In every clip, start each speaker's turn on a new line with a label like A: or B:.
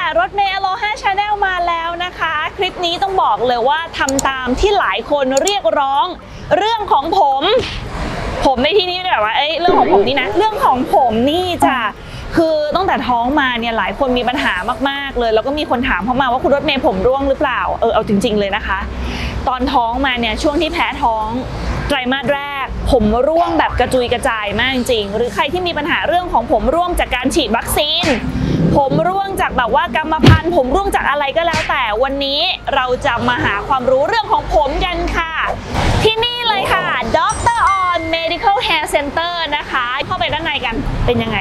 A: รถเมล์อโลฮาชาแนลมาแล้วนะคะคลิปนี้ต้องบอกเลยว่าทำตามที่หลายคนเรียกร้องเรื่องของผมในที่นี้แบบว่าเรื่องของผมนี่นะเรื่องของผมนี่จ้ะคือตั้งแต่ท้องมาเนี่ยหลายคนมีปัญหามากๆเลยแล้วก็มีคนถามเข้ามาว่าคุณรถเมล์ผมร่วงหรือเปล่าเอาจริงๆเลยนะคะตอนท้องมาเนี่ยช่วงที่แพ้ท้องไตรมาสแรกผมร่วงแบบกระจุยกระจายมากจริงหรือใครที่มีปัญหาเรื่องของผมร่วงจากการฉีดวัคซีนผมร่วงจากแบบว่ากรรมพันธุ์ผมร่วงจากอะไรก็แล้วแต่วันนี้เราจะมาหาความรู้เรื่องของผมกันค่ะที่นี่เลยค่ะดร. On Medical Hair Center นะคะเข้าไปด้านในกันเป็นยังไง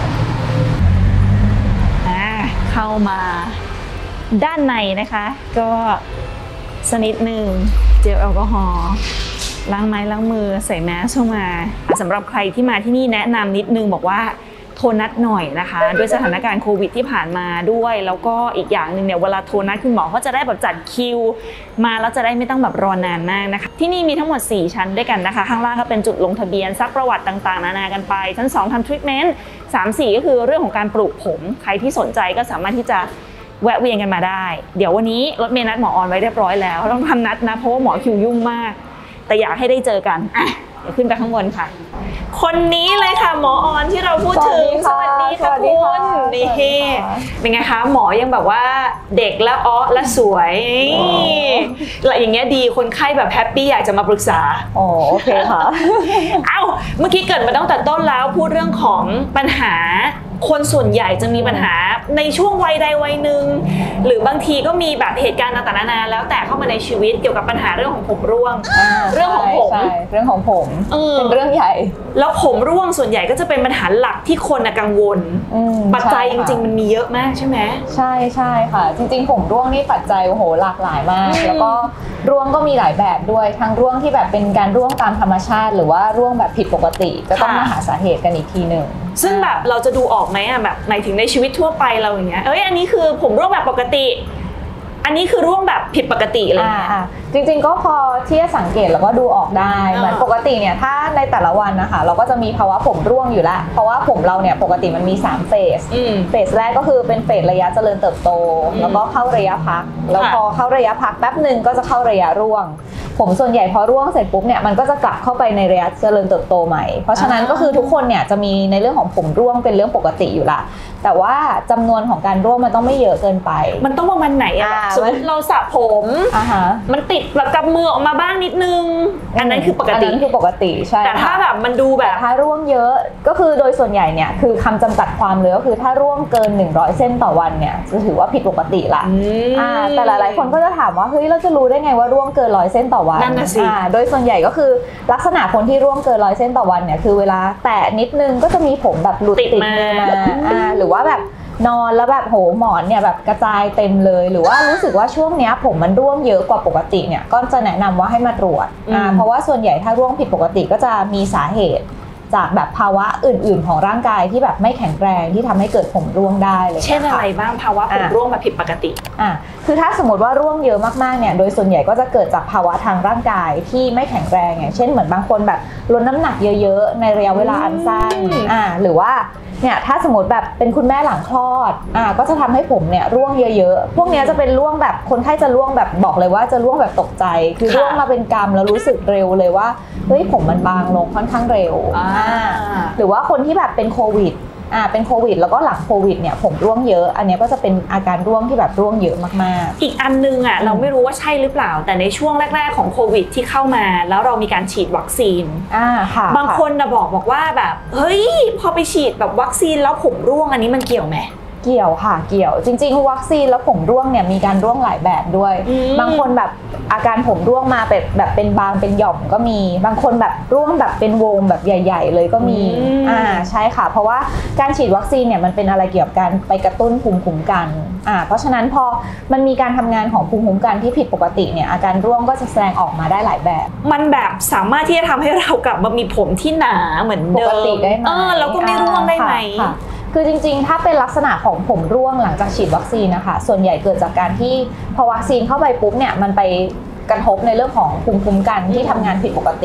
A: เข้ามาด้านในนะคะก็สนิดหนึ่งเจลแอลกอฮอล์ล้างไม้ล้างมือใส่แมสเข้ามาสำหรับใครที่มาที่นี่แนะนำนิดนึงบอกว่าโทรนัดหน่อยนะคะด้วยสถานการณ์โควิดที่ผ่านมาด้วยแล้วก็อีกอย่างหนึ่งเนี่ยเวลาโทรนัดคุณหมอเขาจะได้แบบจัดคิวมาแล้วจะได้ไม่ต้องแบบรอนานมากนะคะที่นี่มีทั้งหมด4ชั้นด้วยกันนะคะข้างล่างก็เป็นจุดลงทะเบียนซักประวัติต่างๆนานากันไปชั้น2ทำทรีทเมนต์3-4ก็คือเรื่องของการปลูกผมใครที่สนใจก็สามารถที่จะแวะเวียนกันมาได้เดี๋ยววันนี้รถเมล์นัดหมอออนไว้เรียบร้อยแล้วต้องทำนัดนะเพราะว่าหมอคิวยุ่งมากแต่อยากให้ได้เจอกันเดี๋ยวขึ้นไปข้างบนค่ะคนนี้เลยค่ะหมอออนที่เราพูดถึงสวัสดีค่ะคุณนี่เป็นไงคะหมอยังแบบว่าเด็กและและสวยอะไรอย่างเงี้ยดีคนไข้แบบแฮปปี้อยากจะมาปรึกษา
B: โอเคค่ะ
A: เมื่อกี้เกิดมาตั้งแต่ต้นแล้วพูดเรื่องของปัญหาคนส่วนใหญ่จะมีปัญหาในช่วงวัยใดวัยหนึ่งหรือบางทีก็มีแบบเหตุการณ์ต่างๆนานาแล้วแต่เข้ามาในชีวิตเกี่ยวกับปัญหาเรื่องของผมร่วงเรื่องของผม
B: เรื่องของผมเป็นเรื่องใหญ่
A: แล้วผมร่วงส่วนใหญ่ก็จะเป็นปัญหาหลักที่คนกังวลปัจจัยจริงๆมันมีเยอะมากใช่ไหม
B: ใช่ค่ะจริงๆผมร่วงนี่ปัจจัยโอ้โหหลากหลายมากแล้วก็ร่วงก็มีหลายแบบด้วยทั้งร่วงที่แบบเป็นการร่วงตามธรรมชาติหรือว่าร่วงแบบผิดปกติก็ต้องมาหาสาเหตุกันอีกทีหนึ่ง
A: ซึ่งแบบเราจะดูออกไหมแบบหมายถึงในชีวิตทั่วไปเราอย่างเงี้ยอันนี้คือผมร่วงแบบปกติอันนี้คือร่วงแบบผิดปกติอะไรเงี้ย
B: จริงๆก็พอที่จะสังเกตแล้วก็ดูออกได้เหมือนปกติเนี่ยถ้าในแต่ละวันนะคะเราก็จะมีภาวะผมร่วงอยู่แล้วเพราะว่าผมเราเนี่ยปกติมันมี3เฟสแรกก็คือเป็นเฟสระยะเจริญเติบโตแล้วก็เข้าระยะพักแล้วพอเข้าระยะพักแป๊บหนึ่งก็จะเข้าระยะร่วงผมส่วนใหญ่พอร่วงเสร็จปุ๊บเนี่ยมันก็จะกลับเข้าไปในระยะเจริญเติบโตใหม่เพราะฉะนั้นก็คือทุกคนเนี่ยจะมีในเรื่องของผมร่วงเป็นเรื่องปกติอยู่ละแต่ว่าจำนวนของการร่วงมันต้องไม่เยอะเกินไป
A: มันต้องประมาณไหนสมมติเราสระผมมันติดแบบกับมือออกมาบ้างนิดนึงอันนั้นคือปกติ
B: ใช่
A: แต่ถ้าแบบมันดูแบบ
B: ถ้าร่วงเยอะก็คือโดยส่วนใหญ่เนี่ยคือคำจำกัดความเลยก็คือถ้าร่วงเกิน100เส้นต่อวันเนี่ยจะถือว่าผิดปกติละแต่หลายๆคนก็จะถามว่าเฮ้ยเราจะรู้ได้ไงว่าร่วงเกิน100เส้นต่อวันโดยส่วนใหญ่ก็คือลักษณะคนที่ร่วงเกิน100เส้นต่อวันเนี่ยคือเวลาแตะนิดนึงก็จะมีผมแบบหลุดติดมือมาหรือว่าแบบนอนแล้วแบบโหหมอนเนี่ยแบบกระจายเต็มเลยหรือว่ารู้สึกว่าช่วงนี้ผมมันร่วงเยอะกว่าปกติเนี่ยก็จะแนะนำว่าให้มาตรวจเพราะว่าส่วนใหญ่ถ้าร่วงผิดปกติก็จะมีสาเหตุจากแบบภาวะอื่นๆของร่างกายที่แบบไม่แข็งแรงที่ทำให้เกิดผมร่วงได้เลย
A: เช่นอะไรบ้างภาวะผมร่วงแบบผิดปกติ
B: คือถ้าสมมติว่าร่วงเยอะมากๆเนี่ยโดยส่วนใหญ่ก็จะเกิดจากภาวะทางร่างกายที่ไม่แข็งแรงอย่างเช่นเหมือนบางคนแบบลดน้ำหนักเยอะๆในระยะเวลาอันสั้นหรือว่าเนี่ยถ้าสมมติแบบเป็นคุณแม่หลังคลอดก็จะทำให้ผมเนี่ยร่วงเยอะๆพวกนี้จะเป็นร่วงแบบคนไข้จะร่วงแบบบอกเลยว่าจะร่วงแบบตกใจคือร่วงมาเป็นกำแล้วรู้สึกเร็วเลยว่าเฮ้ยผมมันบางลงค่อนข้างเร็วหรือว่าคนที่แบบเป็นโควิดแล้วก็หลังโควิดเนี่ยผมร่วงเยอะอันนี้ก็จะเป็นอาการร่วงที่แบบร่วงเยอะมาก
A: ๆอีกอันนึงเราไม่รู้ว่าใช่หรือเปล่าแต่ในช่วงแรกๆของโควิดที่เข้ามาแล้วเรามีการฉีดวัคซีนบางคนบอกว่าแบบเฮ้ยพอไปฉีดแบบวัคซีนแล้วผมร่วงอันนี้มันเกี่ยวไหม
B: เกี่ยวค่ะเกี่ยวจริงๆวัคซีนแล้วผมร่วงเนี่ยมีการร่วงหลายแบบด้วยบางคนแบบอาการผมร่วงมาแบบเป็นบางเป็นหย่อมก็มีบางคนแบบร่วงแบบเป็นวงแบบใหญ่ๆเลยก็มีใช่ค่ะเพราะว่าการฉีดวัคซีนเนี่ยมันเป็นอะไรเกี่ยวกับการไปกระตุ้นภูมิคุ้มกันเพราะฉะนั้นพอมันมีการทำงานของภูมิคุ้มกันที่ผิดปกติเนี่ยอาการร่วงก็จะแสดงออกมาได้หลายแบบ
A: มันแบบสามารถที่จะทำให้เรากลับมามีผมที่หนาเหมือนเดิม
B: ปกติได้ไหม
A: แล้วก็ไม่ร่วงได้ไหม
B: คือจริงๆถ้าเป็นลักษณะของผมร่วงหลังจากฉีดวัคซีนนะคะส่วนใหญ่เกิดจากการที่พอวัคซีนเข้าไปปุ๊บเนี่ยมันไปกระทบในเรื่องของภูมิคุ้มกันที่ทำงานผิดปกติ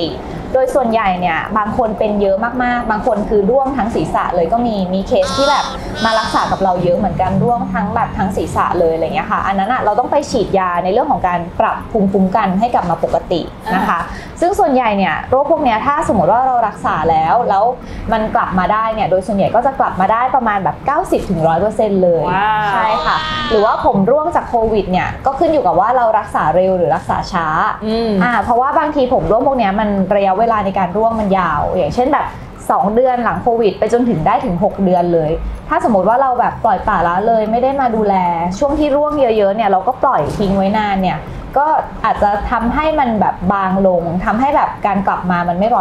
B: โดยส่วนใหญ่เนี่ยบางคนเป็นเยอะมากๆบางคนคือร่วงทั้งศีรษะเลยก็มีเคสที่แบบมารักษากับเราเยอะเหมือนกันร่วงทั้งศีรษะเลยอะไรเงี้ยค่ะอันนั้นเราต้องไปฉีดยาในเรื่องของการปรับภูมิคุ้มกันให้กลับมาปกตินะคะซึ่งส่วนใหญ่เนี่ยโรคพวกนี้ถ้าสมมติว่าเรารักษาแล้วมันกลับมาได้เนี่ยโดยส่วนใหญ่ก็จะกลับมาได้ประมาณแบบ 90-100% เลยใช่ค่ะหรือว่าผมร่วงจากโควิดเนี่ยก็ขึ้นอยู่กับว่าเรารักษาเร็วหรือรักษาช้าเพราะว่าบางทีผมร่วงพวกนี้มันระยะเวลาในการร่วงมันยาวอย่างเช่นแบบ2 เดือนหลังโควิดไปจนถึงได้ถึง6 เดือนเลยถ้าสมมติว่าเราแบบปล่อยปละละเลยไม่ได้มาดูแลช่วงที่ร่วงเยอะๆเนี่ยเราก็ปล่อยทิ้งไว้นานเนี่ยก็อาจจะทำให้มันแบบบางลงทำให้แบบการกลับมามันไม่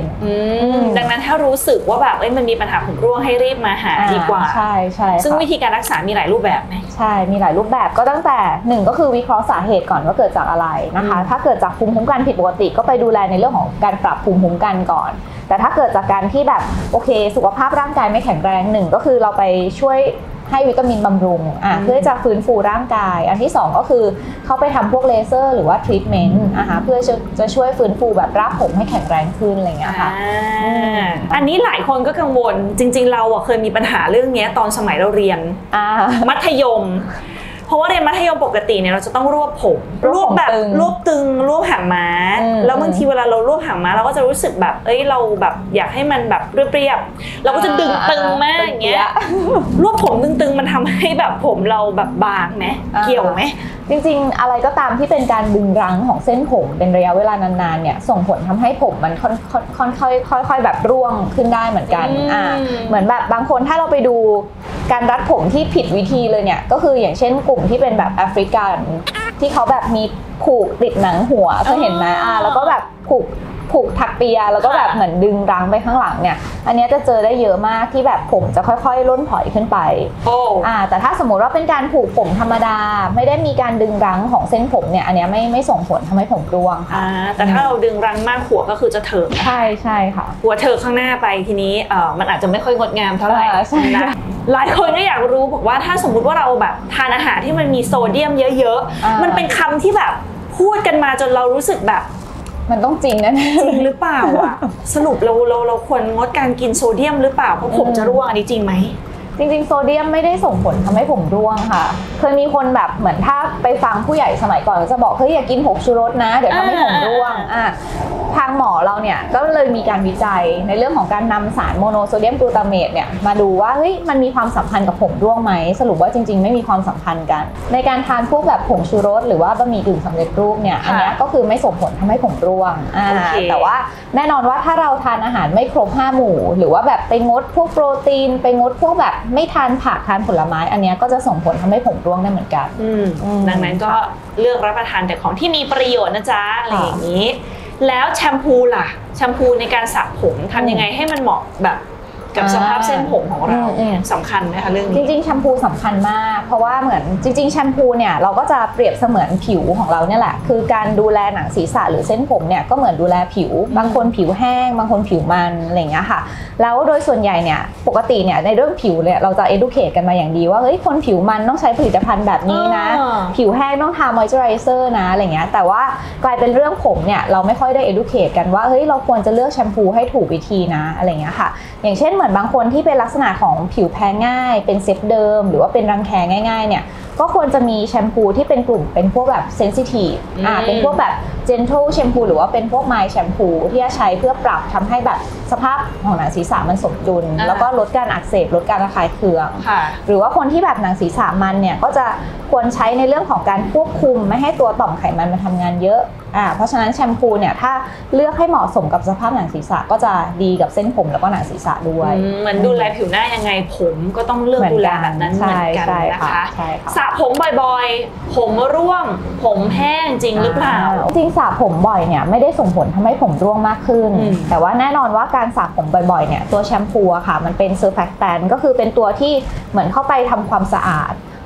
B: 100%
A: ดังนั้นถ้ารู้สึกว่าแบบมันมีปัญหาผมร่วงให้รีบมาหาดีกว่า
B: ใช่ใช่
A: ซึ่งวิธีการรักษามีหลายรูปแบบไหม
B: ใช่มีหลายรูปแบบก็ตั้งแต่1ก็คือวิเคราะห์สาเหตุก่อนว่าเกิดจากอะไรนะคะถ้าเกิดจากภูมิคุ้มกันผิดปกติก็ไปดูแลในเรื่องของการปรับภูมิคุ้มกันก่อนแต่ถ้าเกิดจากการที่แบบโอเคสุขภาพร่างกายไม่แข็งแรง1ก็คือเราไปช่วยให้วิตามินบำรุงเพื่อจะฟื้นฟูร่างกายอันที่2ก็คือเขาไปทำพวกเลเซอร์หรือว่าทรีทเมนต์เพื่อจะช่วยฟื้นฟูแบบรากผมให้แข็งแรงขึ้นอะไรอย่างเงี้ยค่ะ
A: อันนี้หลายคนก็กังวลจริงๆเราเคยมีปัญหาเรื่องนี้ตอนสมัยเราเรียนมัธยมเพราะว่าเรียนมัธยมปกติเนี่ยเราจะต้องรวบผมรวบแบบรวบตึงรวบหางม้าแล้วบางทีเวลาเรารวบหางม้าเราก็จะรู้สึกแบบเราแบบอยากให้มันแบบเรียบๆเราก็จะดึงตึงมากอย่างเงี้ยรวบผมตึงๆมันทำให้แบบผมเราแบบบางไหมเกี่ยวไหม
B: จริงๆอะไรก็ตามที่เป็นการดึงรั้งของเส้นผมเป็นระยะเวลานานๆเนี่ยส่งผลทำให้ผมมันค่อยๆแบบร่วงขึ้นได้เหมือนกันเหมือนแบบบางคนถ้าเราไปดูการรัดผมที่ผิดวิธีเลยเนี่ยก็คืออย่างเช่นกลุ่มที่เป็นแบบแอฟริกันที่เขาแบบมีผูกติดหนังหัวเคยเห็นไหมแล้วก็แบบผูกถักเปียแล้วก็แบบเหมือนดึงรั้งไปข้างหลังเนี่ยอันนี้จะเจอได้เยอะมากที่แบบผมจะค่อยๆล่นถอยขึ้นไปแต่ถ้าสมมติว่าเป็นการผูกผมธรรมดาไม่ได้มีการดึงรั้งของเส้นผมเนี่ยอันนี้ไม่ส่งผลทำให้ผมร่วงค่ะ
A: แต่ถ้าเราดึงรั้งมากหัวก็คือจะเถิก
B: ใช่ค่ะ
A: หัวเถิกข้างหน้าไปทีนี้มันอาจจะไม่ค่อยงดงามเท่าไหร่นะหลายคนก็อยากรู้บอกว่าถ้าสมมุติว่าเราแบบทานอาหารที่มันมีโซเดียมเยอะๆมันเป็นคำที่แบบพูดกันมาจนเรารู้สึกแบบ
B: มันต้องจริงนะ
A: จริงหรือเปล่าสรุปเราควรงดการกินโซเดียมหรือเปล่าเพราะผมจะร่วงอันนี้จริงไหม
B: จริงๆโซเดียมไม่ได้ส่งผลทำให้ผมร่วงค่ะเคยมีคนแบบเหมือนถ้าไปฟังผู้ใหญ่สมัยก่อนจะบอกเฮ้ยอย่ากินผงชูรสนะเดี๋ยวทำให้ผมร่วงทางหมอเราเนี่ยก็เลยมีการวิจัยในเรื่องของการนำสารโมโนโซเดียมกลูตาเมตเนี่ยมาดูว่าเฮ้ยมันมีความสัมพันธ์กับผมร่วงไหมสรุปว่าจริงๆไม่มีความสัมพันธ์กันในการทานพวกแบบผงชูรสหรือว่าบะหมี่กึ่งสำเร็จรูปเนี่ยอันนี้ก็คือไม่ส่งผลทำให้ผมร่วงแต่ว่าแน่นอนว่าถ้าเราทานอาหารไม่ครบ5 หมู่หรือว่าแบบไปงดพวกโปรตีนไปงดพวกแบบไม่ทานผักทานผลไม้อันนี้ก็จะส่งผลทำให้ผมร่วงได้เหมือนกัน
A: ดังนั้นก็เลือกรับประทานแต่ของที่มีประโยชน์นะจ๊ะอะไรอย่างนี้แล้วแชมพูล่ะแชมพูในการสระผมทำยังไงให้มันเหมาะแบบกับสภาพเส้นผมของเราสำคัญไหมคะเรื่องนี้
B: จริงๆแชมพูสำคัญมากเพราะว่าเหมือนจริงๆแชมพูเนี่ยเราก็จะเปรียบเสมือนผิวของเราเนี่ยแหละคือการดูแลหนังศีรษะหรือเส้นผมเนี่ยก็เหมือนดูแลผิวบางคนผิวแห้งบางคนผิวมันอะไรอย่างเงี้ยค่ะแล้วโดยส่วนใหญ่เนี่ยปกติเนี่ยในเรื่องผิวเนี่ยเราจะ educate กันมาอย่างดีว่าเฮ้ยคนผิวมันต้องใช้ผลิตภัณฑ์แบบนี้นะผิวแห้งต้องทา moisturizer นะอะไรเงี้ยแต่ว่ากลายเป็นเรื่องผมเนี่ยเราไม่ค่อยได้ educate กันว่าเฮ้ยเราควรจะเลือกแชมพูให้ถูกวิธีนะอะไรเงี้ยค่ะอย่างเช่นเหมือนบางคนที่เป็นลักษณะของผิวแพ้ง่ายเป็นเซฟเดิมหรือว่าเป็นรังแคง่ายๆเนี่ยก็ควรจะมีแชมพูที่เป็นกลุ่มเป็นพวกแบบเซนซิทีฟเป็นพวกแบบ gentle แชมพูหรือว่าเป็นพวก mild แชมพูที่จะใช้เพื่อปรับทำให้แบบสภาพของหนังศีรษะมันสมดุลแล้วก็ลดการอักเสบลดการระคายเคืองหรือว่าคนที่แบบหนังศีรษะมันเนี่ยก็จะควรใช้ในเรื่องของการควบคุมไม่ให้ตัวต่อมไขมันมันทำงานเยอะเพราะฉะนั้นแชมพูเนี่ยถ้าเลือกให้เหมาะสมกับสภาพหนังศีรษะก็จะดีกับเส้นผมแล้วก็หนังศีรษะด้วย
A: เหมือนดูแลผิวหน้ายังไงผมก็ต้องเลือกดูแลแบบนั้นเหมือนกันนะคะสระผมบ่อยๆผมร่วงผมแห้งจริงหรือเปล่า
B: จริงสระผมบ่อยเนี่ยไม่ได้ส่งผลทำให้ผมร่วงมากขึ้นแต่ว่าแน่นอนว่าการสระผมบ่อยๆเนี่ยตัวแชมพูอะค่ะมันเป็นเซอร์แฟคแตนก็คือเป็นตัวที่เหมือนเข้าไปทำความสะอาด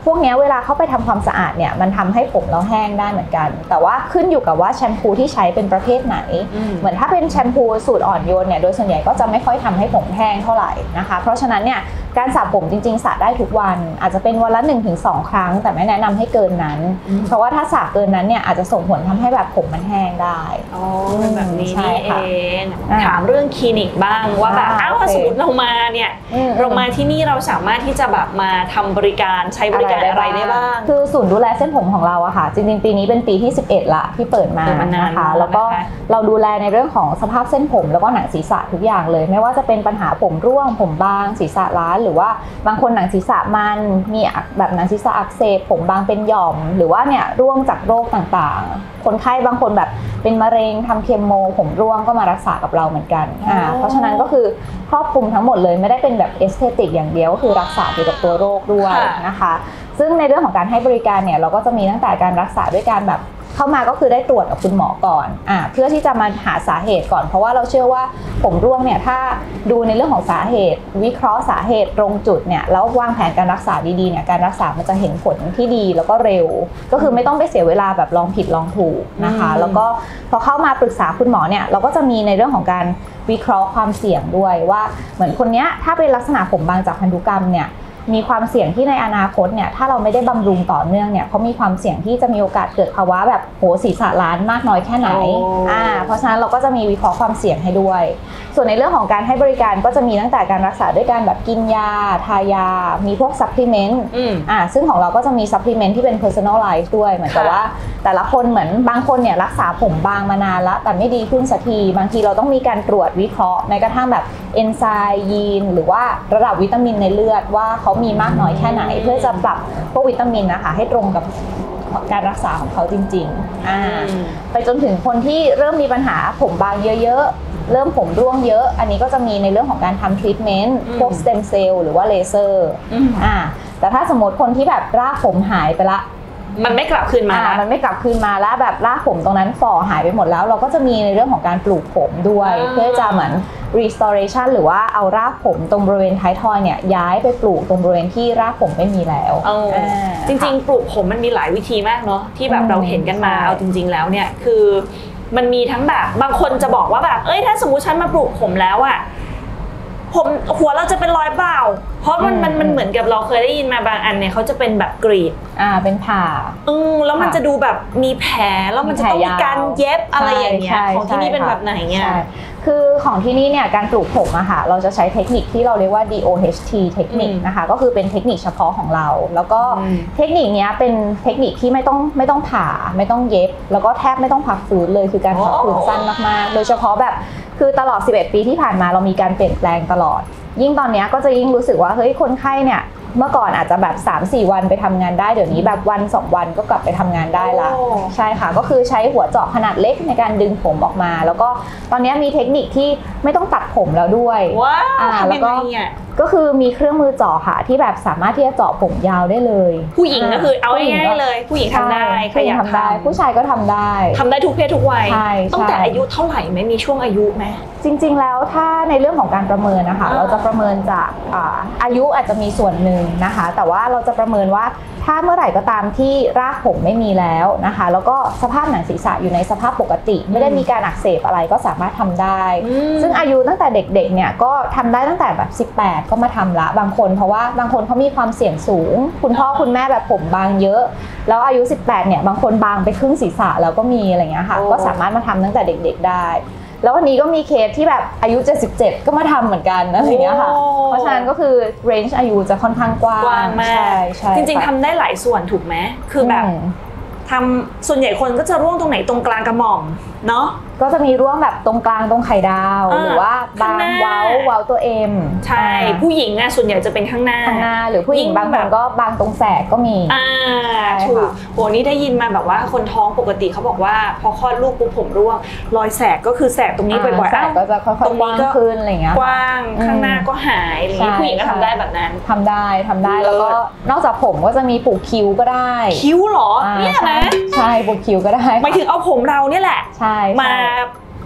B: พวกนี้เวลาเข้าไปทำความสะอาดเนี่ยมันทำให้ผมเราแห้งได้เหมือนกันแต่ว่าขึ้นอยู่กับว่าแชมพูที่ใช้เป็นประเภทไหนเหมือนถ้าเป็นแชมพูสูตรอ่อนโยนเนี่ยโดยส่วนใหญ่ก็จะไม่ค่อยทำให้ผมแห้งเท่าไหร่นะคะเพราะฉะนั้นเนี่ยการสระผมจริงๆสระได้ทุกวันอาจจะเป็นวันละ 1-2 ครั้งแต่ไม่แนะนำให้เกินนั้นเพราะว่าถ้าสระเกินนั้นเนี่ยอาจจะส่งผลทำให้แบบผมมันแห้งได้
A: อ๋อเป็นแบบนี้นี่เองถามเรื่องคลินิกบ้างว่าแบบสมมติเรามาเนี่ยเรามาที่นี่เราสามารถที่จะแบบมาทำบริการใช้บริการอะไรได้บ้าง
B: คือศูนย์ดูแลเส้นผมของเราอะค่ะจริงๆปีนี้เป็นปีที่11ละที่เปิดมานะคะแล้วก็เราดูแลในเรื่องของสภาพเส้นผมแล้วก็หนังศีรษะทุกอย่างเลยไม่ว่าจะเป็นปัญหาผมร่วงผมบางศีรษะล้านหรือว่าบางคนหนังศีรษะมันมีแบบหนังศีรษะอักเสบผมบางเป็นหย่อมหรือว่าเนี่ยร่วงจากโรคต่างๆคนไข้บางคนแบบเป็นมะเร็งทำเคมโมผมร่วงก็มารักษากับเราเหมือนกันเพราะฉะนั้นก็คือครอบคลุมทั้งหมดเลยไม่ได้เป็นแบบเอสเตติกอย่างเดียวก็คือรักษาเกี่ยวกับตัวโรคด้วยนะคะซึ่งในเรื่องของการให้บริการเนี่ยเราก็จะมีตั้งแต่การรักษาด้วยการแบบเข้ามาก็คือได้ตรวจกับคุณหมอก่อนเพื่อที่จะมาหาสาเหตุก่อนเพราะว่าเราเชื่อว่าผมร่วงเนี่ยถ้าดูในเรื่องของสาเหตุวิเคราะห์สาเหตุตรงจุดเนี่ยแล้ววางแผนการรักษาดีๆเนี่ยการรักษามันจะเห็นผลที่ดีแล้วก็เร็วก็คือไม่ต้องไปเสียเวลาแบบลองผิดลองถูกนะคะแล้วก็พอเข้ามาปรึกษาคุณหมอเนี่ยเราก็จะมีในเรื่องของการวิเคราะห์ความเสี่ยงด้วยว่าเหมือนคนนี้ถ้าเป็นลักษณะผมบางจากพันธุกรรมเนี่ยมีความเสี่ยงที่ในอนาคตเนี่ยถ้าเราไม่ได้บำรุงต่อเนื่องเนี่ยเขามีความเสี่ยงที่จะมีโอกาสเกิดภาวะแบบโหศีรษะล้านมากน้อยแค่ไหนเพราะฉะนั้นเราก็จะมีวิเคราะห์ความเสี่ยงให้ด้วยส่วนในเรื่องของการให้บริการก็จะมีตั้งแต่การรักษาด้วยการแบบกินยาทายามีพวกซัพพลีเมนต์ซึ่งของเราก็จะมีซัพพลีเมนต์ที่เป็น personalize ด้วยเหมือนกับว่าแต่ละคนเหมือนบางคนเนี่ยรักษาผมบางมานานแล้วแต่ไม่ดีขึ้นสักทีบางทีเราต้องมีการตรวจวิเคราะห์แม้กระทั่งแบบเอนไซม์ยีนหรือว่าระดับวิตามินในเลือดว่าเขามีมากน้อยแค่ไหนเพื่อจะปรับพวกวิตามินนะคะให้ตรงกับการรักษาของเขาจริงๆไปจนถึงคนที่เริ่มมีปัญหาผมบางเยอะๆเริ่มผมร่วงเยอะอันนี้ก็จะมีในเรื่องของการทำทรีทเมนต์พวกสเต็มเซลล์หรือว่าเลเซอร์แต่ถ้าสมมติคนที่แบบรากผมหายไปละ
A: มันไม่กลับคืนมา
B: มันไม่กลับคืนมาแล้วแบบรากผมตรงนั้นฝ่อหายไปหมดแล้วเราก็จะมีในเรื่องของการปลูกผมด้วยเพื่อจะเหมือน restoration หรือว่าเอารากผมตรงบริเวณท้ายทอยเนี่ยย้ายไปปลูกตรงบริเวณที่รากผมไม่มีแล้ว
A: จริงๆปลูกผมมันมีหลายวิธีมากเนาะที่แบบเราเห็นกันมาเอาจริงๆแล้วเนี่ยคือมันมีทั้งแบบบางคนจะบอกว่าแบบถ้าสมมุติฉันมาปลูกผมแล้วอะผมหัวเราจะเป็นรอยเปล่าเพราะมันเหมือนกับเราเคยได้ยินมาบางอันเนี่ยเขาจะเป็นแบบกรีด
B: เป็นผ่า
A: แล้วมันจะดูแบบมีแผลแล้วมันจะต้องมีการเย็บอะไรอย่างเงี้ยของที่นี่เป็นแบบไหนเนี่ย
B: คือของที่นี่เนี่ยการปลูกผมอะค่ะเราจะใช้เทคนิคที่เราเรียกว่า DOHT เทคนิคนะคะก็คือเป็นเทคนิคเฉพาะของเราแล้วก็เทคนิคนี้เป็นเทคนิคที่ไม่ต้องผ่าไม่ต้องเย็บแล้วก็แทบไม่ต้องพักฟื้นเลยคือการพักฟื้นสั้นมากๆโดยเฉพาะแบบคือตลอด11ปีที่ผ่านมาเรามีการเปลี่ยนแปลงตลอดยิ่งตอนนี้ก็จะยิ่งรู้สึกว่าเฮ้ยคนไข้เนี่ยเมื่อก่อนอาจจะแบบ 3-4 วันไปทำงานได้เดี๋ยวนี้แบบวัน2วันก็กลับไปทำงานได้ละใช่ค่ะก็คือใช้หัวเจาะขนาดเล็กในการดึงผมออกมาแล้วก็ตอนนี้มีเทคนิคที่ไม่ต้องตัดผมแล้วด้วย
A: แล้ว
B: ก็คือมีเครื่องมือเจาะค่ะที่แบบสามารถที่จะเจาะผมยาวได้เลย
A: ผู้หญิงก็คือเอาง่ายๆเลยผู้หญิงทำได้ใครอยากทำได้
B: ผู้ชายก็ทำได้
A: ทุกเพศทุกวัยตั้งแต่อายุเท่าไหร่ไหมมีช่วงอายุไหม
B: จริงๆแล้วถ้าในเรื่องของการประเมินนะคะเราจะประเมินจากอายุอาจจะมีส่วนหนึ่งนะคะแต่ว่าเราจะประเมินว่าถ้าเมื่อไหร่ก็ตามที่รากผมไม่มีแล้วนะคะแล้วก็สภาพหนังศีรษะอยู่ในสภาพปกติไม่ได้มีการอักเสบอะไรก็สามารถทำได้ซึ่งอายุตั้งแต่เด็กๆเนี่ยก็ทำได้ตั้งแต่แบบ18ก็มาทำละบางคนเพราะว่าบางคนเขามีความเสี่ยงสูงคุณพ่อคุณแม่แบบผมบางเยอะแล้วอายุ18เนี่ยบางคนบางไปครึ่งศีรษะแล้วก็มีอะไรเงี้ยค่ะก็สามารถมาทำตั้งแต่เด็กๆได้แล้ววันนี้ก็มีเคสที่แบบอายุ77ก็มาทำเหมือนกันอะไรอย่างเงี้ยค่ะเพราะฉะนั้นก็คือเรนจ์อายุจะค่อนข้างกว้าง
A: มากจริงๆทำได้หลายส่วนถูกไหมคือแบบทำส่วนใหญ่คนก็จะร่วงตรงไหนตรงกลางกระหม่อมเนาะ
B: ก็จะมีร่วงแบบตรงกลางตรงไข่ดาวหรือว่าบางเว้าตัวเอ็ม
A: ใช่ผู้หญิงอะส่วนใหญ่จะเป็นข้างหน้า
B: หรือผู้หญิงบางคนก็บางตรงแสกก็มี
A: ถูกโหนี่ได้ยินมาแบบว่าคนท้องปกติเขาบอกว่าพอคลอดลูกปุ๊บผมร่วงรอยแสกก็คือแสกตรงนี้บ่อยๆ
B: แสกก็จะค่อยๆกว้างขึ้นอะไรเงี้ย
A: กว้างข้างหน้าก็หายอะไรเงี้ยผู้หญิงก็ทำได้แบบนั้น
B: ทำได้แล้วก็นอกจากผมก็จะมีปลูกคิ้วก็ได้
A: คิ้วหรอเนี่ยนะ
B: ใช่ปลูกคิ้วก็ได้
A: หมายถึงเอาผมเราเนี่ยแหละมา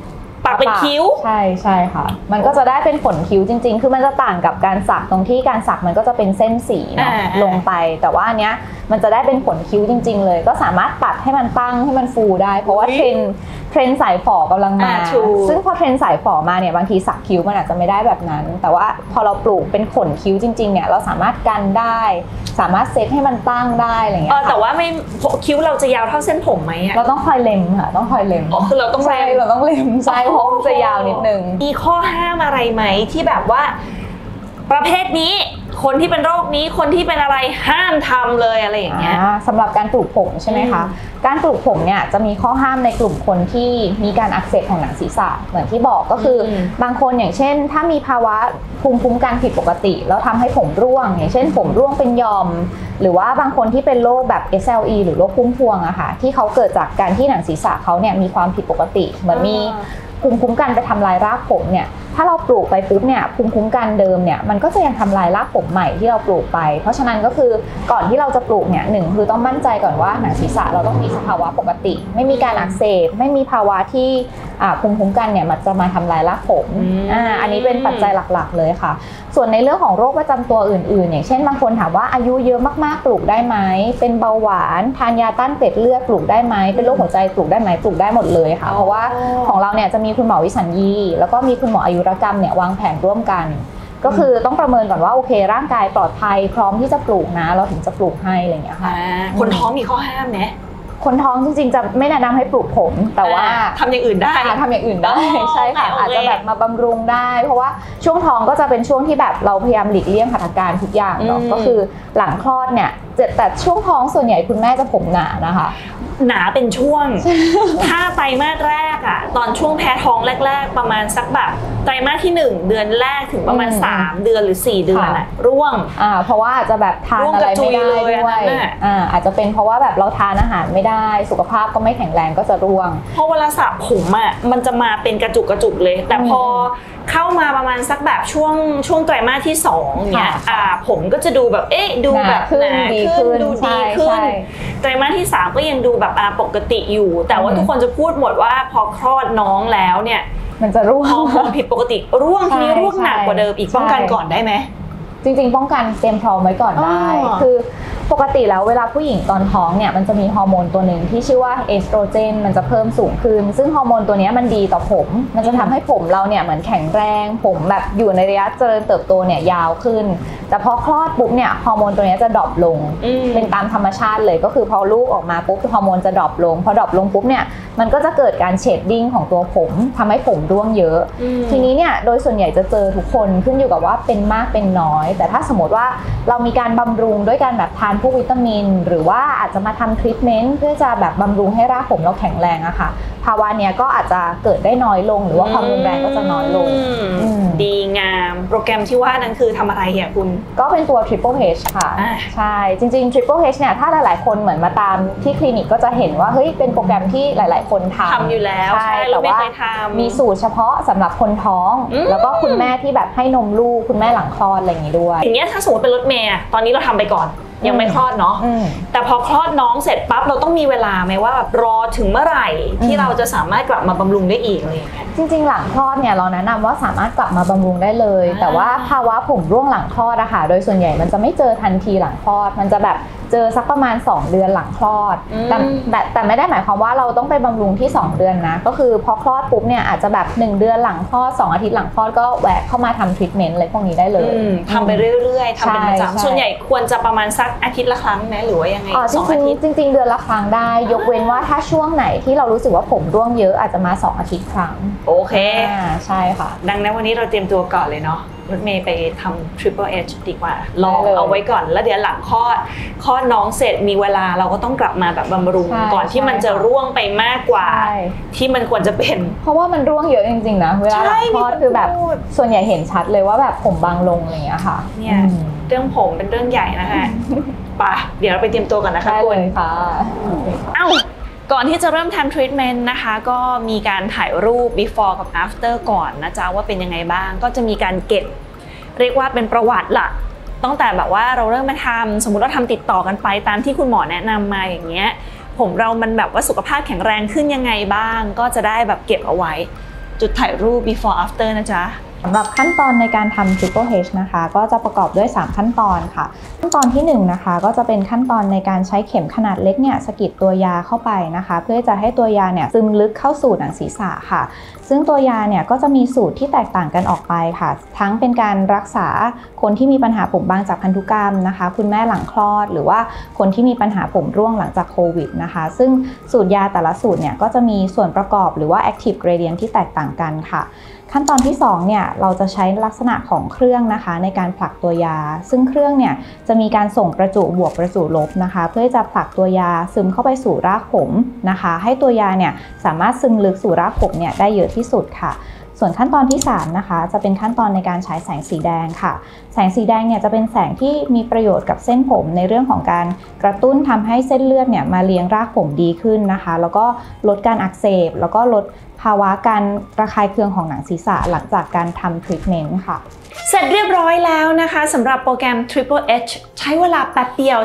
A: ปักเป็นคิ้ว
B: ใช่ค่ะมันก็จะได้เป็นขนคิ้วจริงๆคือมันจะต่างกับการสักตรงที่การสักมันก็จะเป็นเส้นสีเนาะลงไปแต่ว่าอันเนี้ยมันจะได้เป็นขนคิ้วจริงๆเลยก็สามารถปัดให้มันตั้งให้มันฟูได้เพราะว่าเทรนสายฝอกำลังมาซึ่งพอเทรนสายฝอมาเนี่ยบางทีสักคิ้วมันอาจจะไม่ได้แบบนั้นแต่ว่าพอเราปลูกเป็นขนคิ้วจริงๆเนี่ยเราสามารถกันได้สามารถเซตให้มันตั้งได้อะไรเงี้ย
A: แต่ว่าไม่คิ้วเราจะยาวเท่าเส้นผมไหม
B: เราต้องคอยเล็มค่ะต้องคอยเล็ม
A: คือเราต้องเ
B: ล็มใช่เพราะมันจะยาวนิดนึง
A: มีข้อห้ามอะไรไหมที่แบบว่าประเภทนี้คนที่เป็นโรคนี้คนที่เป็นอะไรห้ามทำเลยอะไรอย่างเงี้ย
B: สำหรับการปลูกผมใช่ไหมคะการปลูกผมเนี่ยจะมีข้อห้ามในกลุ่มคนที่มีการอักเสบของหนังศีรษะเหมือนที่บอกก็คือบางคนอย่างเช่นถ้ามีภาวะภูมิคุ้มกันผิดปกติแล้วทำให้ผมร่วงอย่างเช่นผมร่วงเป็นหย่อมหรือว่าบางคนที่เป็นโรคแบบ SLE หรือโรคพุ่มพวงอะค่ะที่เขาเกิดจากการที่หนังศีรษะเขาเนี่ยมีความผิดปกติเหมือนมีภูมิคุ้มกันไปทำลายรากผมเนี่ยถ้าเราปลูกไปปุ๊บเนี่ยภูมิคุ้มกันเดิมเนี่ยมันก็จะยังทำลายรากผมใหม่ที่เราปลูกไปเพราะฉะนั้นก็คือก่อนที่เราจะปลูกเนี่ยหนึ่งคือต้องมั่นใจก่อนว่าหนังศีรษะเราต้องมีสภาวะปกติไม่มีการอักเสบไม่มีภาวะที่ภูมิคุ้มกันเนี่ยมันจะมาทำลายรากผมอันนี้เป็นปัจจัยหลักๆเลยค่ะส่วนในเรื่องของโรคประจำตัวอื่นๆอย่างเช่นบางคนถามว่าอายุเยอะมากๆปลูกได้ไหมเป็นเบาหวานทานยาต้านเกล็ดเลือดปลูกได้ไหมเป็นโรคหัวใจปลูกได้ไหมปลูกได้หมดเลยค่ะเพราะว่าของเราเนี่ยจะมีคุณหมอวิสัญญีแล้วก็มีคุณหมออายุรกรรมเนี่ยวางแผนร่วมกันก็คือต้องประเมินก่อนว่าโอเคร่างกายปลอดภัยพร้อมที่จะปลูกนะเราถึงจะปลูกให้อะไรอย่างเงี้ยค่ะ
A: คนท้องมีข้อห้ามไหม
B: คนท้องจริงๆจะไม่แนะนำให้ปลูกผมแต่ว่า
A: ทำอย่างอื่นได้
B: ทำอย่างอื่นได้ใช่ค่ะอาจจะแบบมาบำรุงได้เพราะว่าช่วงท้องก็จะเป็นช่วงที่แบบเราพยายามหลีกเลี่ยงหัตถการทุกอย่างเนาะก็คือหลังคลอดเนี่ยแต่ช่วงท้องส่วนใหญ่คุณแม่จะผมหนานะคะ
A: หนาเป็นช่วงถ้าไตรมาสแรกอะตอนช่วงแพ้ท้องแรกๆประมาณสักแบบไตรมาสที่1เดือนแรกถึงประมาณ3เดือนหรือ4เดือนอะร่วง
B: เพราะว่าอาจจะแบบทานอะไรไม่ได้ด้วยอาจจะเป็นเพราะว่าแบบเราทานอาหารไม่ได้สุขภาพก็ไม่แข็งแรงก็จะร่วง
A: เพราะเวลาสระผมอะมันจะมาเป็นกระจุกเลยแต่พอเข้ามาประมาณสักแบบช่วงไตรมาสที่2เนี่ยผมก็จะดูแบบดูแบบหนาขึ้นดูดีขึ้นไตรมาสที่3ก็ยังดูแบบปกติอยู่แต่ว่าทุกคนจะพูดหมดว่าพอคลอดน้องแล้วเนี่ย
B: มันจะร่วง
A: ฮอร์โมนผิดปกติร่วงทีนี้ร่วงหนักกว่าเดิมอีกป้องกันก่อนได้ไหม
B: จริงๆป้องกันเตรียมพร้อมไว้ก่อนได้คือปกติแล้วเวลาผู้หญิงตอนท้องเนี่ยมันจะมีฮอร์โมนตัวหนึ่งที่ชื่อว่าเอสโตรเจนมันจะเพิ่มสูงขึ้นซึ่งฮอร์โมนตัวนี้มันดีต่อผมมันจะทำให้ผมเราเนี่ยเหมือนแข็งแรงผมแบบอยู่ในระยะเจริญเติบโตเนี่ยยาวขึ้นแต่พอคลอดปุ๊บเนี่ยฮอร์โมนตัวนี้จะดรอปลงเป็นตามธรรมชาติเลยก็คือพอลูกออกมาปุ๊บฮอร์โมนจะดรอปลงพอดรอปลงปุ๊บเนี่ยมันก็จะเกิดการเชดดิ้งของตัวผมทำให้ผมร่วงเยอะทีนี้เนี่ยโดยส่วนใหญ่จะเจอทุกคนขึ้นอยู่กับว่าเป็นมากเป็นน้อยแต่ถ้าสมมติว่าเรามีการบำรุงด้วยการแบบทานพวกวิตามินหรือว่าอาจจะมาทำทรีทเมนต์เพื่อจะแบบบำรุงให้รากผมเราแข็งแรงอะค่ะภาวะเนี้ยก็อาจจะเกิดได้น้อยลงหรือว่าความรุนแรงก็จะน้อยลง
A: ดีงามโปรแกรมที่ว่านั้นคือทำอะไรอ่ะคุณ
B: ก็เป็นตัว Triple H ค่ะใช่จริงๆ Triple H เนี่ยถ้าหลายๆคนเหมือนมาตามที่คลินิกก็จะเห็นว่าเฮ้ยเป็นโปรแกรมที่หลายๆคนทำ
A: อยู่แล้วใช่
B: แต่ว่ามีสูตรเฉพาะสำหรับคนท้องแล้วก็คุณแม่ที่แบบให้นมลูกคุณแม่หลังคลอดอะไรอย่างนี้ด้วย
A: อย่างเงี้ยถ้าสมมติเป็นรถเมล์ตอนนี้เราทำไปก่อนยังไม่คลอดเนาะแต่พอคลอดน้องเสร็จปั๊บเราต้องมีเวลาไหมว่าแบบรอถึงเมื่อไหร่ที่เราจะสามารถกลับมาบำรุงได้อีกอะไรอย่างเงี้ย
B: จริงๆหลังคลอดเนี่ยเราแนะนำว่าสามารถกลับมาบำรุงได้เลยแต่ว่าภาวะผมร่วงหลังคลอดอะค่ะโดยส่วนใหญ่มันจะไม่เจอทันทีหลังคลอดมันจะแบบเจอสักประมาณ2เดือนหลังคลอดแต่ไม่ได้หมายความว่าเราต้องไปบำรุงที่2เดือนนะก็คือพอคลอดปุ๊บเนี่ยอาจจะแบบ1เดือนหลังคลอด2อาทิตย์หลังคลอดก็แหวกเข้ามาทำทรีทเมนต์อะไรพวกนี้ได้เลย
A: ทำไปเรื่อยๆทำเป็นประจำส่วนใหญ่ควรจะประมาณสักอาทิตย์ละครั้งไหมหรือว่ายังไง
B: 2 อาทิตย์จริงๆเดือนละครั้งได้ยกเว้นว่าถ้าช่วงไหนที่เรารู้สึกว่าผมร่วงเยอะอาจจะมา2 อาทิตย์ครั้ง
A: โอเค
B: ใช่ค่ะ
A: ดังนั้นวันนี้เราเตรียมตัวก่อนเลยเนาะรถเมย์ไปทำ Triple H ดีกว่าลองเอาไว้ก่อนแล้วเดี๋ยวหลังคลอดน้องเสร็จมีเวลาเราก็ต้องกลับมาแบบบำรุงก่อนที่มันจะร่วงไปมากกว่าที่มันควรจะเป็น
B: เพราะว่ามันร่วงเยอะจริงๆนะเวลาหลังคลอดคือแบบส่วนใหญ่เห็นชัดเลยว่าแบบผมบางลงอะไรอย่างเงี้ยค่ะ
A: เนี่ยเรื่องผมเป็นเรื่องใหญ่นะคะป่ะเดี๋ยวเราไปเตรียมตัวกันนะคะ
B: คุณค่ะ
A: ก่อนที่จะเริ่มทำทรีทเมนต์นะคะก็มีการถ่ายรูป before กับ after ก่อนนะจ๊ะว่าเป็นยังไงบ้างก็จะมีการเก็บเรียกว่าเป็นประวัติล่ะตั้งแต่แบบว่าเราเริ่มมาทำสมมุติเราทำติดต่อกันไปตามที่คุณหมอแนะนำมาอย่างเงี้ยผมเรามันแบบว่าสุขภาพแข็งแรงขึ้นยังไงบ้างก็จะได้แบบเก็บเอาไว้จุดถ่ายรูป before after นะจ๊ะ
B: สำหรับขั้นตอนในการทำ Triple H นะคะก็จะประกอบด้วย3ขั้นตอนค่ะขั้นตอนที่1นะคะก็จะเป็นขั้นตอนในการใช้เข็มขนาดเล็กเนี่ยสะกิดตัวยาเข้าไปนะคะเพื่อจะให้ตัวยาเนี่ยซึมลึกเข้าสู่หนังศีรษะค่ะซึ่งตัวยาเนี่ยก็จะมีสูตรที่แตกต่างกันออกไปค่ะทั้งเป็นการรักษาคนที่มีปัญหาผมบางจากพันธุกรรมนะคะคุณแม่หลังคลอดหรือว่าคนที่มีปัญหาผมร่วงหลังจากโควิดนะคะซึ่งสูตรยาแต่ละสูตรเนี่ยก็จะมีส่วนประกอบหรือว่า active gradient ที่แตกต่างกันค่ะขั้นตอนที่2เนี่ยเราจะใช้ลักษณะของเครื่องนะคะในการผลักตัวยาซึ่งเครื่องเนี่ยจะมีการส่งประจุบวกประจุลบนะคะเพื่อจะผลักตัวยาซึมเข้าไปสู่รากผมนะคะให้ตัวยาเนี่ยสามารถซึมลึกสู่รากผมเนี่ยได้เยอะที่สุดค่ะส่วนขั้นตอนที่3นะคะจะเป็นขั้นตอนในการฉายแสงสีแดงค่ะแสงสีแดงเนี่ยจะเป็นแสงที่มีประโยชน์กับเส้นผมในเรื่องของการกระตุ้นทำให้เส้นเลือดเนี่ยมาเลี้ยงรากผมดีขึ้นนะคะแล้วก็ลดการอักเสบแล้วก็ลดภาวะการระคายเคืองของหนังศีรษะหลังจากการทำทรีทเมนต์ค่ะ
A: เสร็จเรียบร้อยแล้วนะคะสำหรับโปรแกรม Triple H ใช้เวลาแป๊บเดียว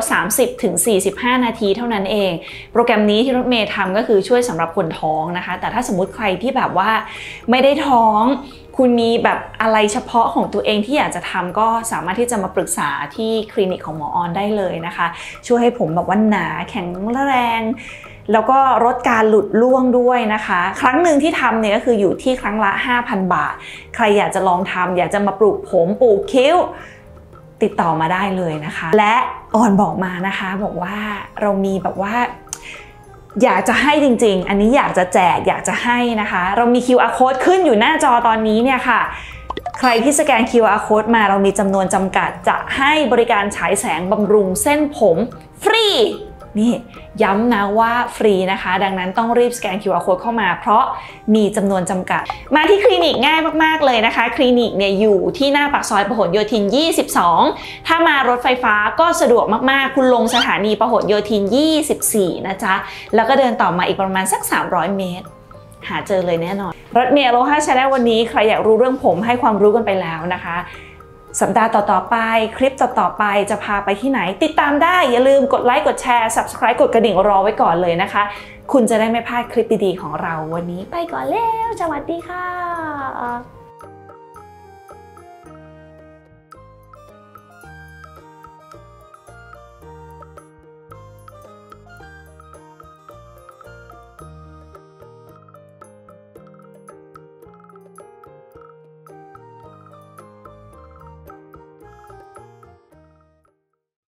A: 30-45 นาทีเท่านั้นเองโปรแกรมนี้ที่รถเมย์ทำก็คือช่วยสำหรับคนท้องนะคะแต่ถ้าสมมุติใครที่แบบว่าไม่ได้ท้องคุณมีแบบอะไรเฉพาะของตัวเองที่อยากจะทำก็สามารถที่จะมาปรึกษาที่คลินิกของหมอออนได้เลยนะคะช่วยให้ผมแบบว่าหนาแข็งแรงแล้วก็ลดการหลุดร่วงด้วยนะคะครั้งหนึ่งที่ทำเนี่ยก็คืออยู่ที่ครั้งละ 5,000 บาทใครอยากจะลองทำอยากจะมาปลูกผมปลูกคิ้วติดต่อมาได้เลยนะคะและออนบอกมานะคะบอกว่าเรามีแบบว่าอยากจะให้จริงๆอันนี้อยากจะแจกอยากจะให้นะคะเรามี QR code ขึ้นอยู่หน้าจอตอนนี้เนี่ยค่ะใครที่สแกน QR code มาเรามีจำนวนจำกัดจะให้บริการฉายแสงบำรุงเส้นผมฟรีนี่ย้ำนะว่าฟรีนะคะดังนั้นต้องรีบสแกน QR code เข้ามาเพราะมีจำนวนจำกัดมาที่คลินิกง่ายมากๆเลยนะคะคลินิกเนี่ยอยู่ที่หน้าปากซอยพหลโยธิน 22ถ้ามารถไฟฟ้าก็สะดวกมากๆคุณลงสถานีพหลโยธิน 24นะจ๊ะแล้วก็เดินต่อมาอีกประมาณสัก300 เมตรหาเจอเลยแน่นอนรถเมล์โลฮาชาแนลวันนี้ใครอยากรู้เรื่องผมให้ความรู้กันไปแล้วนะคะสัปดาห์ต่อๆไปคลิปต่อๆไปจะพาไปที่ไหนติดตามได้อย่าลืมกดไลค์กดแชร์ Subscribe กดกระดิ่งรอไว้ก่อนเลยนะคะคุณจะได้ไม่พลาดคลิปดีๆของเราวันนี้ไปก่อนแล้วสวัสดีค่ะ